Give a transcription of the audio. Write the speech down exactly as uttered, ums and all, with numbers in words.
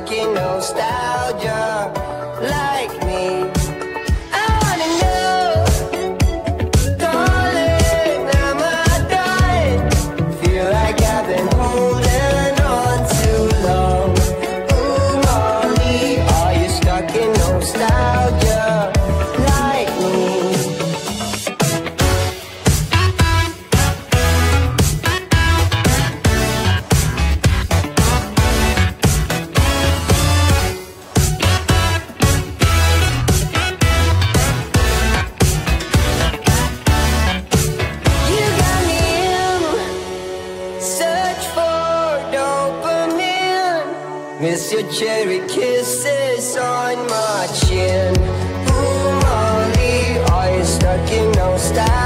stuck in nostalgia like me. I wanna know, darling, am I done? Feel like I've been holding on too long. Ooh, Molly, are you stuck in nostalgia like me? Miss your cherry kisses on my chin. Ooh, Molly, are you stuck in nostalgia?